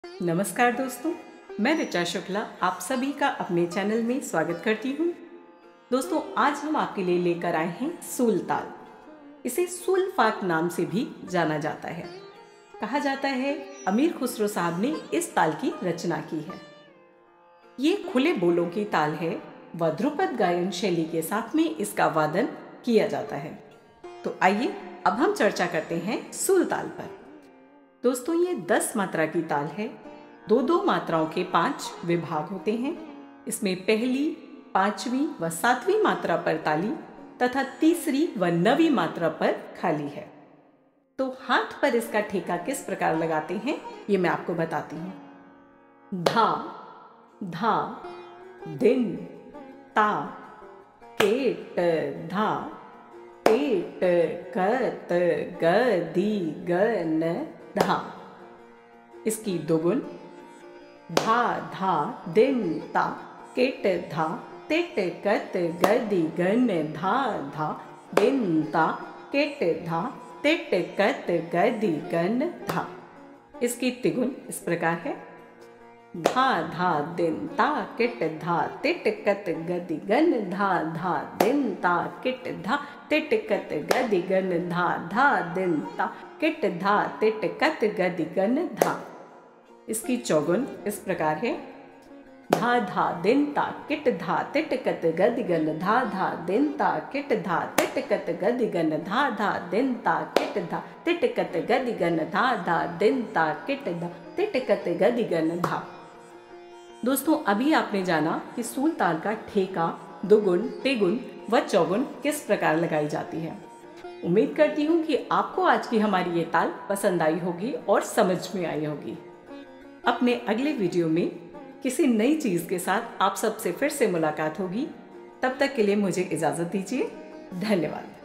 नमस्कार दोस्तों, मैं ऋचा शुक्ला आप सभी का अपने चैनल में स्वागत करती हूँ। दोस्तों, आज हम आपके लिए लेकर आए हैं सूल ताल। इसे सूल फाक नाम से भी जाना जाता है। कहा जाता है अमीर खुसरो साहब ने इस ताल की रचना की है। ये खुले बोलों की ताल है व ध्रुपद गायन शैली के साथ में इसका वादन किया जाता है। तो आइए अब हम चर्चा करते हैं सूल ताल पर। दोस्तों, ये 10 मात्रा की ताल है। दो मात्राओं के 5 विभाग होते हैं। इसमें पहली, 5वीं व 7वीं मात्रा पर ताली तथा तीसरी व 9वीं मात्रा पर खाली है। तो हाथ पर इसका ठेका किस प्रकार लगाते हैं ये मैं आपको बताती हूँ। धा धा दिन ता केट धा पेट कत गदी गन धा। इसकी दोगुन धा धा दिन ता केट धा तेट कत गदी गन धा धा दिन ता केट धा तेट कत गदी गन धा। इसकी तिगुन इस प्रकार है। धा धा दिन ता किट धा तिट कत गदी गन धा धा दिन ता किट धा तिट कत गदी गन धा धा दिन ता किट धा तिट कत गदी गन धा। इसकी चौगुन इस प्रकार है। धा धा दिन ता किट धा तिट कत गदी गन धा धा दिन ता किट धा तिट कत गदी गन धा धा दिन ता किट धा तिट कत गदी गन धा धा दिन ता किट धा तिट कत गदी गन धा। दोस्तों, अभी आपने जाना कि सूल ताल का ठेका, दुगुन, तिगुन व चौगुन किस प्रकार लगाई जाती है। उम्मीद करती हूँ कि आपको आज की हमारी ये ताल पसंद आई होगी और समझ में आई होगी। अपने अगले वीडियो में किसी नई चीज़ के साथ आप सबसे फिर से मुलाकात होगी। तब तक के लिए मुझे इजाज़त दीजिए। धन्यवाद।